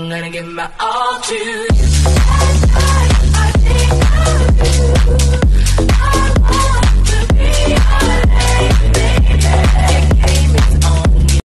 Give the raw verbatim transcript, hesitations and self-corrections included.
gonna give my all to you. I, I, I think of you.